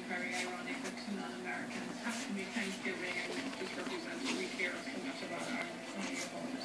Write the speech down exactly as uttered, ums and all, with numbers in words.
very ironic that two non-Americans have to be Thanksgiving and just represents we care so much about our own